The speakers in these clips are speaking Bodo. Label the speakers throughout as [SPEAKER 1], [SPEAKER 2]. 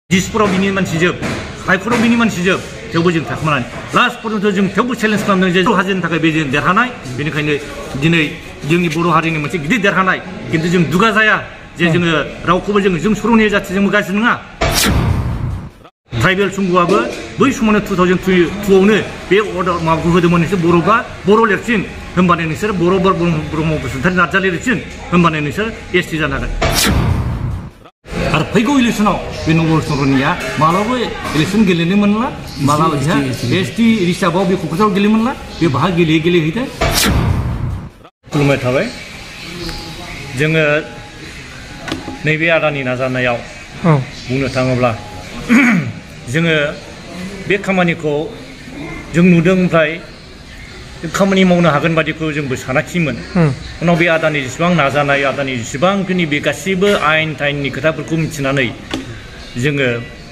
[SPEAKER 1] 디스프로 미니만 지적, 하이프로 미니만 지적, 겨우 지금 다크만 라스트부터 지금 겨우 챌린지 감독 이제 하진 다가 매진 내하나이, 그러니까 이제 정이 보러 하리는 뭐지 이제 내하나이, 근데 지금 누가 사야 이제 지금 라우코벌 지금 수론의 자체 지금 가시는가? 트라이벌 중국하고 뭐 수만의 2002는 배 오더 마구 허드머니스 보로가 보로ler진 한반에는 있어 보로버 무슨 다른 나잘ler진 한반에는 있어 ST잖아. आरो फैगौ इलेक्शनाव बे नम्बर सरनिया मालाबा इलेक्शन गेलेनो मोनला मालाबा एसटी रिसाबाव बे क'क्राझाराव गेलेनो मोनला बे बाहा गेलेहैदो खुलुमनाय थाबाय जोङो नैबे आदानि नाजानायाव बुंनो थाङोब्ला जोङो बे खामानिखौ जों नुदों ओमफ्राय खामानि मावनो हागोन बादिखौ जोंबो सानाखिमोन उनाव बे आदानि जेसेबां नाजानाय आदानि जेसेबांखिनि बे गासिबो आयेन थाइननि खोथाफोरखौ मिथिनानै जोङो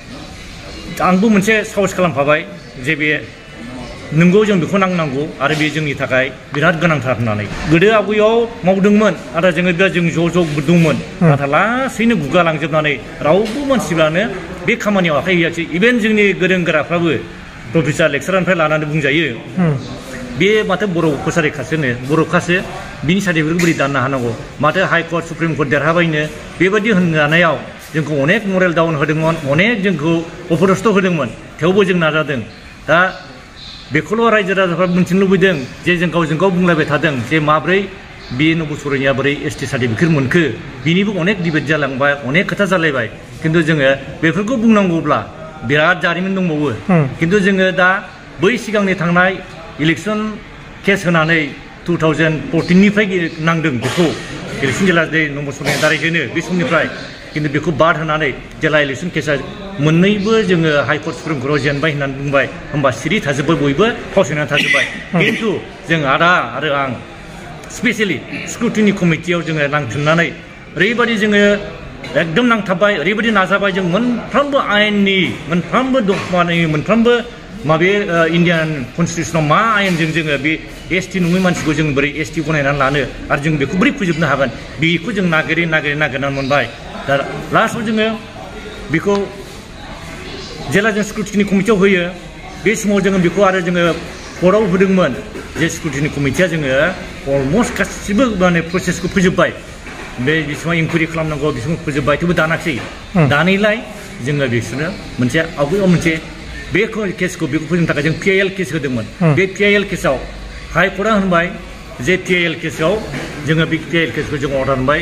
[SPEAKER 1] आंबो मोनसे साहस खालामफाबाय जे बे नंगौ जों बेखौ नांनांगौ आरो बे जोंनि थाखाय बिराद गोनांथार होननानै गोदो आगुयाव मावदोंमोन आरो जोङो जों ज' दंमोन नाथाय लासैनो गुगालांजोबनानै रावबो मानसिफ्रानो बे खामानियाव आखाइ होयाखै इभेन जोंनि गोरों गोराफ्राबो प्रफेसार लेक्सारारनिफ्राय लानानै बुंजायो बे माथो बर' कसारिखासोनो बर'खासो बिनि सार्टिफिकेटखौ बोरै दाननो हानांगौ माथो हाइ कर्ट सुप्रिम कर्ट देरहाबायनो बेबायदि होनजानायाव जोंखौ अनेक मरेल डाउन होदोंमोन अनेक जोंखौ अपदस्थ होदोंमोन थेवबो जों नाजादों दा बेखौल' रायजो राजाफ्रा मिन्थिनो लुबैदों जे जों गावजों गाव बुंलायबाय थादों जे माब्रै बे नबुसरनिया बोरै एसटि सार्टिफिकेट मोनखो बिनिबो अनेक डिबेट जालांबाय अनेक खोथा जालायबाय खिन्थु जोङो बेफोरखौ बुंनांगौब्ला बिराद जारिमिन दंबावो खिन्थु जोङो दा बै सिगांनि थांनाय इलेक्शन केस होनानै 2014 निफ्राय नांदों बेखौ इलेक्शन जेला नम्बर सरनि दारायजेनो बे समनिफ्राय खिन्थु बेखौ बाद होनानै जेला इलेक्शन केसा मोननैबो जोङो हाइ कर्ट सुप्रिम कर्टआव जेनबाय होननानै बुंबाय होमबा सिरि थाजोब्बाय बयबो फावसायनानै थाजोब्बाय खिन्थु जों आदा आरो आं स्पेसियेलि स्क्रुटिनि कमिटियाव जोङो नांफिननानै ओरैबायदि जोङो एकदम नांथाबबाय ओरैबायदि नाजाबाय जों मोनफ्रोमबो आयेननि मोनफ्रोमबो दफानि मोनफ्रोमबो माबे इन्डियान कनस्टिटिउसनाव मा आयेनजों जोङो बे एसटि नङै मानसिखौ जों बोरै एसटि गनायनानै लानो आरो जों बेखौ बोरै फोजोबनो हागोन बेखौ जों नागिरनानै मोनबाय दा लास्टआव जोङो बेखौ जेला जों स्क्रुटिनि कमिटियाव होयो बे समाव जोङो बेखौ आरो जोङो कर्टआव होदोंमोन जे स्क्रुटिनि कमिटिया जोङो अलमस्ट गासिबो माने प्रसेसखौ फोजोबबाय बे बेसेबां इनकुवारि खालामनांगौ बेसेबां फोजोबबाय थेवबो दानाखिसै दानैलाय जोङो बिसोरनो मोनसे आवगायाव मोनसे बे केसखौ बेखौ फोजोबनो थाखाय जों PIL केस होदोंमोन बे PIL केसाव हाइ कर्टआ होनबाय जे PIL केसाव जोङो बे PIL केसखौ जों अर्डार होनबाय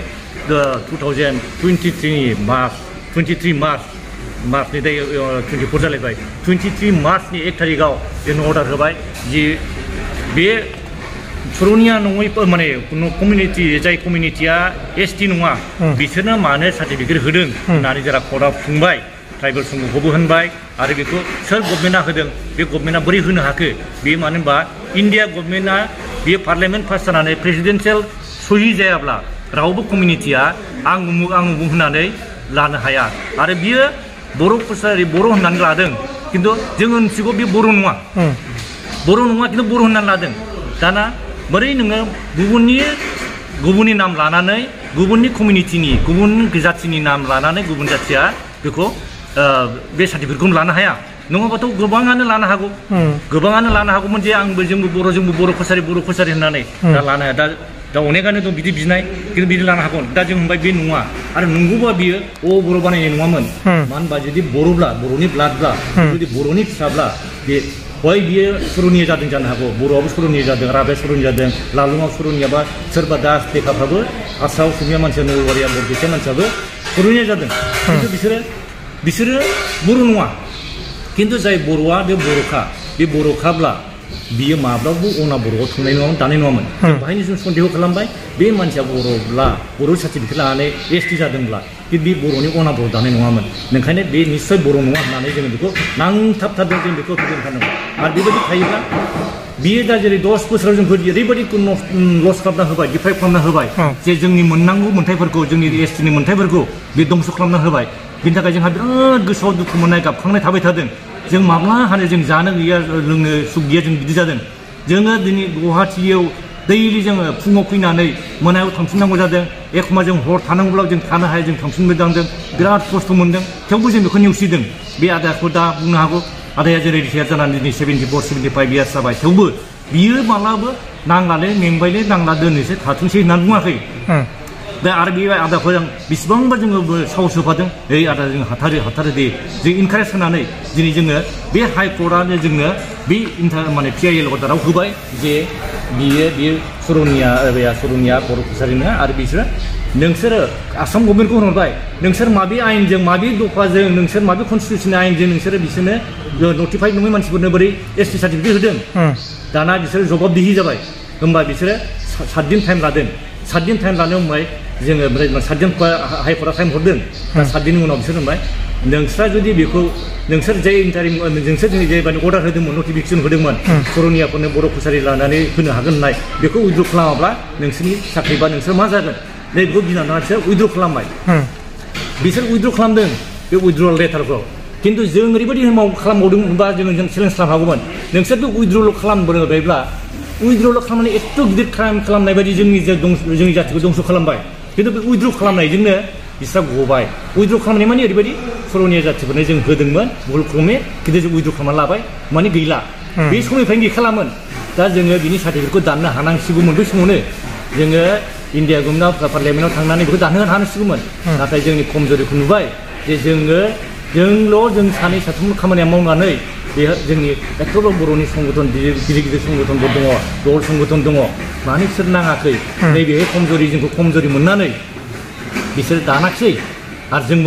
[SPEAKER 1] 2023 मार्चनि दाय 24 जालायबाय 23 मार्चनि 1 तारिखआव जों अर्डार होबाय जि बे सुरनिया नङै माने कमिउनिटि जाय कमिउनिटिया एसटि नङा बिसोरनो मानो सार्टिफिकेट होदों होननानै जेला कर्टआ बुंबाय ट्राइबेल समूहखौबो होनबाय आरो बेखौ सोर गभर्नमेन्टआ होदों बे गभर्नमेन्टआ बोरै होनो हाखो बे मानो होनबा इन्डिया गभर्नमेन्टआ बे पार्लियामेन्ट पास जानानै प्रेसिडेन्सियेल सहि जायाब्ला रावबो कमिउनिटिया आं उमुक होननानै लानो हाया आरो बियो बर' कसारि बर' होननानै लादों खिन्थु जों मिथिगौ बे बर' नङा खिन्थु बर' होननानै लादों दाना बोरै नोङो गुबुननि नाम लानानै गुबुननि कमिउनिटिनि गुबुन जाथिनि नाम लानानै गुबुन जाथिया बेखौ बे सार्टिफिकेटखौ लानो हाया नङाबाथ' गोबाङानो लानो हागौमोन जे जोंबो बर' कसारि होननानै दा लानो हाया दा अनेकानो दं बिदि बिनाय खिन्थु बिदि लानो हागौ दा जों होनबाय बे नङा आरो नंगौबा बियो बर' बानायनाय नङामोन मानो होनबा जुदि बर'ब्ला बर'नि ब्लाडब्ला जुदि बर'नि फिसाब्ला बे हय बियो सुरनिया जादों जानो हागौ बर'आबो सुरनिया जादों राभाया सुरनिया जादों लालुङाव सुरनियाबा सोरबा दास लेखाफ्राबो आसामाव सुरनिया मानसिया नलबारिया बरपेटा मानसियाबो सुरनिया जादों खिन्थु बिसोरो बर' नङा खिन्थु जाय बर'आ बे बर'खाब्ला बियो माब्लाबो बर'आव थांनाय नङामोन दानाय नङामोन बाहायनो जों सन्देह खालामबाय बे मानसिया बर'ब्ला बर' सार्टिफिकेट लानानै एसटि जादोंब्ला बे बर'नि बर' दानाय नङामोन ओंखायनो बे निस्सय बर' नङा होननानै जोङो बेखौ नांथाबथारदों जों बेखौ फोजोबथारनांगौ आरो बेबायदि थायोब्ला बियो दा जेरै 10 बोसोराव जोंखौ ओरैबायदि लस खालामना होबाय डिप्राइभ खालामना होबाय जे जोंनि मोननांगौ मोन्थाइफोरखौ जोंनि एसटिनि मोन्थाइफोरखौ बे दंस खालामना होबाय बिनि थाखाय जोंहा बिराद गोसोआव दुखु मोननाय गाबखांनाय थाबाय थादों जों माब्ला हानो जों जानो गैया लोंनो सुख गैया जों बिदि जादों जोङो दिनै गुवाहाटीयाव दैलि जोङो फुङाव फैनानै मोनायाव थांफिननांगौ जादों एखमा जों हर थानांगौब्ला जों थानो हाया जों थांफिन मोनदांदों बिराद खस्थ' मोनदों थेवबो जों बेखौ नेवसिदों बे आदाखौ दा बुंनो हागौ आदाया जेरै रिटायार जानानै दिनै 74 75 इयार्स जाबाय थेवबो बियो मालाबो नांलाले मेंबायले नांला दोननोसै थाथोंसै होननानै बुङाखै दा आरो बे आदाखौ जों बेसेबांबा जोङो साहस होफादों ओइ आदा जों हाथारो दे जों इनकारेज होनानै दिनै जोङो बे हाइकर्टआनो जोंनो बे माने PIL अर्डाराव होबाय जे बियो सरनिया बर' कसारिनो आरो बिसोरो नोंसोरो आसाम गभर्नमेन्टखौ होनहरबाय नोंसोर माबे आयेनजों माबे दफाजों नोंसोर माबे कनस्टिटिउसन आयेनजों नोंसोरो बिसोरनो नटिफाइड नङै मानसिफोरनो बोरै ST सार्टिफिकेट होदों दाना बिसोरो जबाबदिहि जाबाय होमबा बिसोरो 7 दिन टाइम लादों 7 दिन टाइम लानो होनबाय जोङो 7 दिन हाइकर्टआ टाइम हरदों दा 7 दिननि उनाव बिसोर होनबाय नोंस्रा जुदि बेखौ नोंसोर जे इन्टारिम नोंसोर दिनै जेबादि अर्डार होदोंमोन नटिफिकेसन होदोंमोन सरनियाफोरनो बर' कसारि लानानै होनो हागोन होननाय बेखौ उइद्र' खालामाब्ला नोंसोरनि साख्रि बा नोंसोर मा जागोन नै बेखौ गिनानै बिसोर उइद्र' खालामबाय बिसोर उइद्र' खालामदों बे उइद्र'ल लेटारखौ खिन्थु जों ओरैबायदि खालामबावदोंमोनबा जों चेलेन्ज खालामनो हागौमोन नोंसोर बे उइद्र'ल खालामबोबायब्ला उइद्र'ल खालामनानै एथ' गिदिर क्राइम खालामनाय बायदि जोंनि जातिखौ दंस' खालामबाय खिन्थु बे उइद्र' खालामनायजोंनो बिस्रा गबाय उइद्र' खालामनाय माने ओरैबायदि सरनिया जातिफोरनो जों होदोंमोन भुल ख्रमे खिन्थु जों उइद्र' खालामना लाबाय माने गैला बे समनिफ्रायनो गैखालामोन दा जोङो बिनि सार्टिफिकेटखौ दाननो हानांसिगौमोन बै समावनो जोङो इण्डिया गभर्नमेन्टआव पार्लियामेन्टआव थांनानै बेखौ दानहोनो हानांसिगौमोन नाथाय जोंनि खमजोरिखौ नुबाय जे जों सानै साथामल' खामानिया मावनानै बे जोंनि एथ'ल' बर'नि संगठन गिदिर संगठनफोर दङ दल संगठन दङ मानो बिसोर नाङाखै नैबेहाय जोंखौ खमजोरि मोननानै बिसोर दानाखिसै आरो जोंबो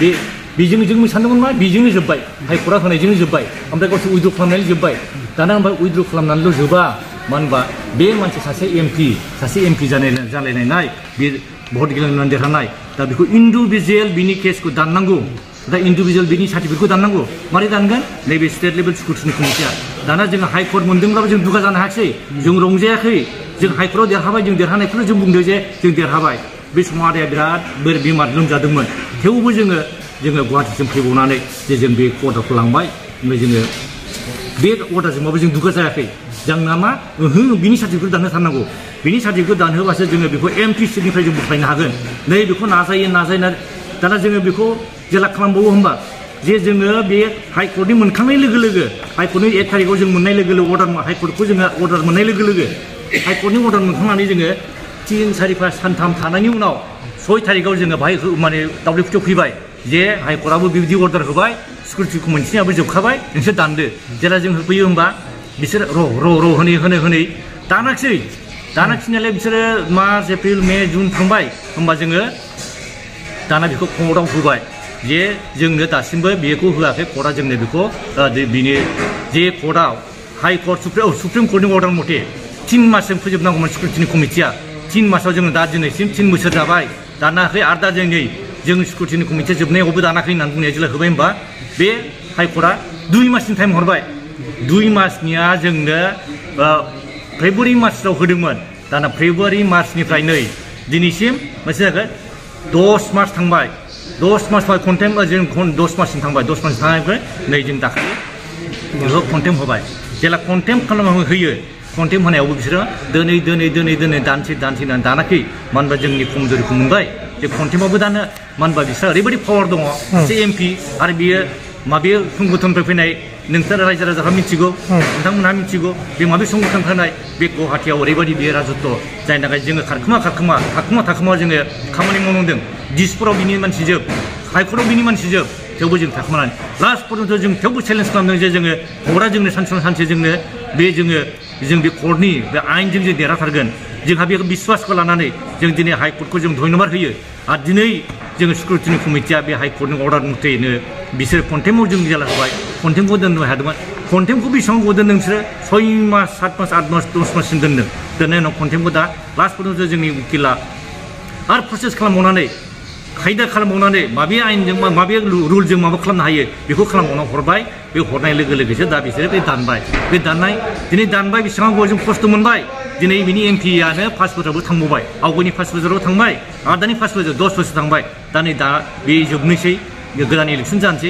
[SPEAKER 1] जों सानदोंमोन मा बेजोंनो जोब्बाय हाइकर्टआ होनायजोंनो जोब्बाय ओमफ्राय गावसोर उइद्र' खालामनानै जोब्बाय दाना ओमफ्राय उइद्र' खालामनानैल' जोबा मानो होनबा बे मानसि सासे MP जालायनाय बे भट गेलेनानै देरहानाय दा बेखौ इन्डिभिजुवेल बिनि केसखौ दाननांगौ दा इन्डिभिजुवेल बिनि सार्टिफिकेटखौ दाननांगौ मारै दानगोन नैबे स्टेट लेभेल स्क्रुटिनि कमिटिया दाना जोङो हाइकर्ट मोनदोंब्लाबो जों दुगा जानो हायाखिसै जों रंजायाखै जों हाइकर्टआव देरहाबाय जों देरहानायखौनो जों बुंदों जे जों देरहाबाय बे समाव आदाया बिराद बेमार लोमजादोंमोन थेवबो जोङो गुवाहाटिसिम फैबावनानै जे जों बे अर्डारखौ लांबाय ओमफ्राय जोङो बे अर्डारजोंबाबो जों दुगा जायाखै जोंना मा बिनि सार्टिफिकेट दानहोथारनांगौ बिनि सार्टिफिकेट दानहोबासो जोङो बेखौ MP सिटनिफ्राय जों बोख्लायनो हागोन नै बेखौ नाजायो दाना जोङो बेखौ जेला खालामबावो होमबा जे जोङो बे हाइकर्टनि मोनखांनाय लोगो लोगो हाइकर्टनि 1 थारिखआव जों मोननाय लोगो लोगो हाइकर्टखौ जोङो अर्डार मोननाय लोगो लोगो हाइकर्टनि अर्डार मोनखांनानै जोङो 3 4 5 सानथाम थानायनि उनाव 6 थारिखआव जोङो बाहाय माने दावलिफुथियाव फैबाय जे हाइकर्टआबो बिबायदि अर्डार होबाय सिकिउरिटि कमिटिनियाबो जोबखाबाय नोंसोर दानदो जेला जों होफैयो होमबा बिसोर र' होनै दानाखिनायालाय बिसोरो मार्च एप्रिल मे जुन थांबाय होमबा जोङो दाना बेखौ कर्टआव होबाय जे जोंनो दासिमबो बेखौ होआखै कर्टआ जोंनो बेखौ बिनि जे कर्टआव हाइकर्ट सुप्रिम कर्टनि अर्डार मथे 3 मासजों फोजोबनांगौमोन सिकिउरिटिनि कमिटिया 3 मासाव जोङो दा दिनैसिम 3 बोसोर जाबाय दानाखै आरो दा जों सिकिउरिटिनि कमिटिया जोबनायावबो दानाखै होननानै बुंनाया जेला होबाय होमबा बे हाइकर्टआ 2 मासनि टाइम हरबाय 2 मासनिया जोंनो फेब्रुवारि मार्चआव होदोंमोन दाना फेब्रुवारि मार्चनिफ्राय नै दिनैसिम मोनसे जागोन 10 मार्च थांबाय 10 मार्च कन्टेम जों 10 मार्चसिम थांबाय 10 मार्च थांनायनिफ्राय नै जों दाखालि बेखौ कन्टेम होबाय जेला कन्टेम खालामनानै होयो कन्टेम होनायावबो बिसोरो दोनै दानसै दानाखै मानो होनबा जोंनि खमजोरिखौ मोनबाय जे कन्टेमावबो दानो मानो होनबा बिसोरहा ओरैबायदि पावार दङ सासे MP आरो बियो माबे संगठननिफ्राय फैनाय नोंसोर रायजो राजाफ्रा मिथिगौ नोंथांमोनहा मिथिगौ बे माबे संगठन फैनाय बे गुवाहाटियाव ओरैबायदि बे राजत्व जायनि थाखाय जोङो थाखोमा जोङो खामानि मावनांदों दिसपुराव बिनि मानसि जोब हाइकर्टआव बिनि मानसि जोब थेवबो जों थाखोमानानै लास्ट पर्यन्त जों थेवबो चेलेन्ज खालामदों जे जोङो कर्टआ जोंनो सानसे जोंनो जों बे कर्टनि बे आयेनजों जों देरहाथारगोन जोंहा बे बिश्वासखौ लानानै जों दिनै हाइकर्टखौ जों धन्यबाद होयो आरो दिनै जोङो सिकिउरिटिनि कमिटिया बे हाइकर्टनि अर्डार मथेनो बिसोर कन्टेमाव जों जेला होबाय कन्टेमखौ दोननो हादोंमोन कन्टेमखौ बेसेबां गोबाव दोनदों बिसोरो 6 मास 7 मास 8 मास 10 माससिम दोनदों दोननायनि उनाव कन्टेमखौ दा लास्ट पर्यन्त जोंनि उकिला आरो प्रसेस खालामबावनानै खायदा खालामबावनानै माबे आयेनजों माबे रुलजों माबा खालामनो हायो बेखौ खालामबावना हरबाय बे हरनाय लोगो लोगोसो दा बिसोरो बे दानबाय दिनै दानबाय बेसेबां गोबाव जों खस्थ' मोनबाय दिनै बिनि MPआनो 5 बोसोरावबो थांबावबाय आवगायनि 5 बोसोराव थांबाय आरो दानि 5 बोसोर 10 बोसोर थांबाय दा नै दा बे जोबनोसै गोदान इलेक्सन जानोसै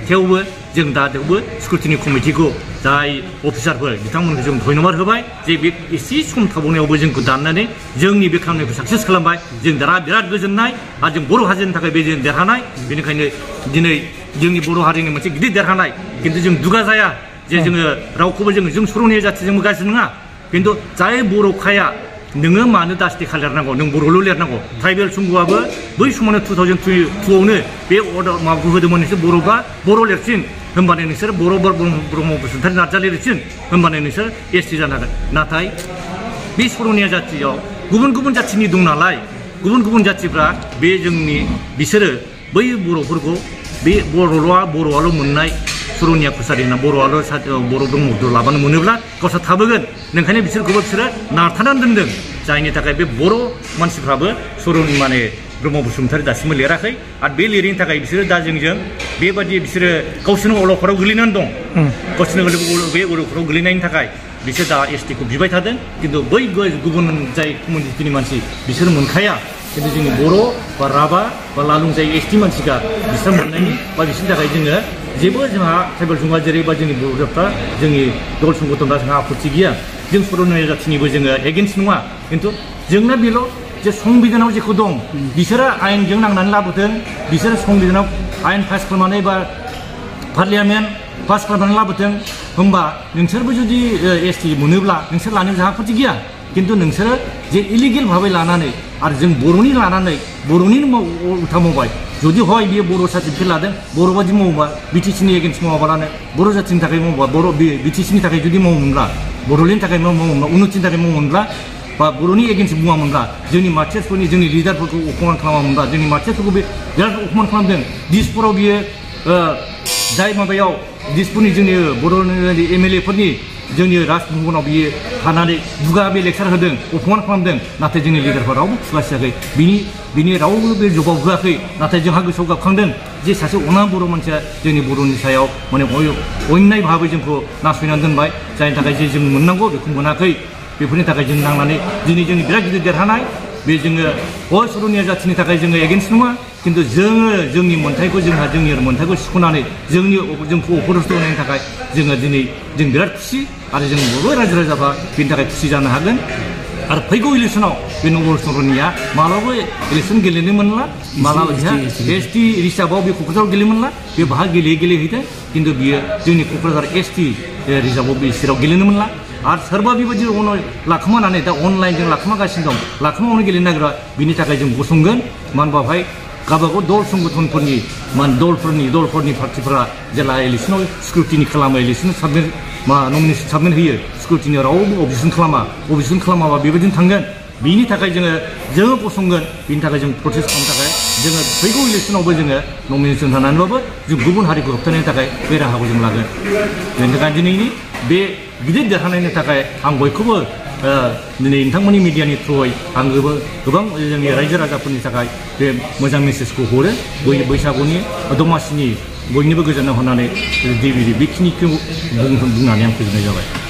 [SPEAKER 1] थेवबो जों दा थेवबो स्क्रुटिनि कमिटिखौ जाय अफिसारफोर बिथांमोनखौ जों धन्यबाद होबाय जे बे एसे सम थाबावनायावबो जोंखौ दाननानै जोंनि बे खामानिखौ साक्सेस खालामबाय जों दा बिराद गोजोननाय आरो जों बर' हारिनि थाखाय बे जों देरहानाय बेनिखायनो दिनै जोंनि बर' हारिनि मोनसे गिदिर देरहानाय खिन्थु जों दुगा जाया जे जोङो रावखौबो जों सर'निया जाथिजोंबो गाज्रि नङा खिन्थु जाय बर'खाया नोङो मानो दास्टिखा लिरनांगौ नों बर'ल' लिरनांगौ ट्राइबेल संघआबो बै समावनो 2002आवनो बे अर्डार माबाखौ होदोंमोन नोंसोर बर'बा बर' लिरसिन होमबानो नोंसोर बर' ब्रह्म बसुमतारी नार्जारि लिरसिन होमबानो नोंसोर एसटि जानो हागोन नाथाय बे सर'निया जाथियाव गुबुन गुबुन जाथिनि दं नालाय गुबुन गुबुन जाथिफ्रा बे जोंनि बिसोरो बै बर'फोरखौ बे बर'आल' मोननाय सर'निया कसारि होनना बर' ब्रह्मखौ लाबानो मोनोब्ला गावसोर थाबोगोन ओंखायनो बिसोरखौबो बिसोरो नारथानानै दोनदों जायनि थाखाय बे बर' मानसिफ्राबो सर'नि माने ब्रह्म बसुमतारी दासिमबो लिराखै आरो बे लिरैनि थाखाय बिसोरो दा जोंजों बेबादि बिसोरो गावसोरनो अलखदाव गोलैनानै दं गावसोरनो बे अलखदाव गोलैनायनि थाखाय बिसोर दा एसटिखौ बिबाय थादों खिन्थु बै गुबुन जाय कमिउनिटिनि मानसि बिसोर मोनखाया खिन्थु जोंनि बर' बा राभा बा लालुं जाय एसटि मानसिखा बिसोर मोननायनि बा बिसोरनि थाखाय जोङो जेबो जोंहा ट्राइबेल संघआ जेरैबा जोंनि बर'फ्रा जोंनि दल संगठनफ्रा जोंहा आपत्ति गैया जों सर'निया जाथिनिबो जोङो एगेन्स्ट नङा खिन्थु जोंना बेल' जे संबिधानाव जेखौ दं बिसोरो आयेनजों नांनानै लाबोदों बिसोरो संबिधानाव आयेन पास खालामनानै बा पार्लियामेन्ट पास खालामनानै लाबोदों होमबा नोंसोरबो जुदि एसटि मोनोब्ला नोंसोर लानायाव जोंहा आपत्ति गैया खिन्थु नोंसोरो जे इलिगेल भाबै लानानै आरो जों बर'नि लानानै बर'निनो उल्था मावबाय जुदि हय बियो बर' सार्टिफिकेट लादों बर' बादि मावोबा बिटिसिनि एगेन्स्ट मावाबालानो बर' जाथिनि थाखाय मावोबा बर' बिटिसिनि थाखाय जुदि मावोमोनब्ला बर'नि थाखाय मावोमोनब्ला उन्नतिनि थाखाय मावोमोनब्ला बा बर'नि एगेन्स्ट बुङामोनब्ला जोंनि मार्टियार्सफोरनि जोंनि लिडारफोरखौ अपमान खालामामोनब्ला जोंनि मार्टियार्सफोरखौ बे बिराद अपमान खालामदों दिसपुराव बियो जाय माबायाव दिसपुरनि जोंनि बर'नि एमएलएफोरनि जोंनि राजभवनाव बियो थानानै दुगा बे लेक्सार होदों अपमान खालामदों नाथाय जोंनि लिडारफोरा रावबो खुलासियाखै बिनि रावबो बे जबाब होआखै नाथाय जोंहा गोसोआव गाबखांदों जे सासे अना बर' मानसिया जोंनि बर'नि सायाव माने अन्याय भाबै जोंखौ नासयनानै दोनबाय जायनि थाखाय जे जों मोननांगौ बेखौ मोनाखै बेफोरनि थाखाय जों नांनानै दिनै जोंनि बिराद गिदिर देरहानाय बे जोङो हय सर'निया जाथिनि थाखाय जोङो एगेन्स्ट नङा खिन्थु जोङो जोंनि मोन्थाइखौ जोंनि मोन्थाइखौ सिख'नानै जोंखौ अपदस्थ होनायनि थाखाय जोङो दिनै जों बिराद खुसि आरो जों बयबो रायजो राजाफ्रा बेनि थाखाय खुसि जानो हागोन आरो फैगौ इलेक्सनाव बे नबल सर'निया मालाबाबो इलेक्सन गेलेनो मोनला मालाबा एसटि रिजार्भआव बे क'क्राझाराव गेलेनो मोनला बे बाहा गेलेहैदों खिन्थु बियो जोंनि क'क्राझार एसटि रिजार्भआव बे चिराव गेलेनो मोनला आरो सोरबा बेबायदि लाखोमानानै दा अनलाइनजों लाखोमागासिनो दं लाखोमावनो गेलेनो नागिरा बिनि थाखाय जों गसंगोन मानो होनबा बेवहाय गावबागाव दल संगठनफोरनि दलफोरनि पार्टिफोरा जेला इलेक्सनाव स्क्रुटिनि खालामो इलेक्सन नमिनेसन साबमिट होयो स्क्रुटिनि रावबो अबजेक्सन खालामाबा बेबायदिनो थांगोन बिनि थाखाय जोङो गसंगोन बिनि थाखाय जों प्रटेस्ट खालामनो थाखाय जोङो फैगौ इलेक्सनावबो जोङो नमिनेसन होनानैबाबो जों गुबुन हारिखौ होबथानायनि थाखाय बे राहाखौ जों लागोन बेनि थाखाय दिनैनि बे गिदिर देरहानायनि थाखाय आं बयखौबो दिनै नोंथांमोननि मिडियानि थ्रुयै आं गोबां जोंनि रायजो राजाफोरनि थाखाय बे मोजां मेसेजखौ हरो बैसागुनि दमासिनि बयनिबो गोजोननाय होनानै बेखिनिखौ बुंनानै आं फोजोबनाय जाबाय